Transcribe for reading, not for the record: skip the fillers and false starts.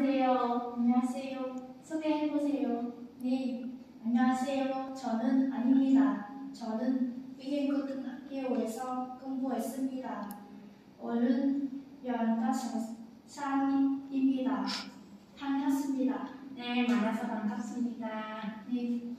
안녕하세요. 안녕하세요. 소개해보세요. 네, 안녕하세요. 저는 아닙니다. 저는 위계고등학교에서 공부했습니다. 올은 15살입니다. 반갑습니다. 네, 만나서 반갑습니다. 네.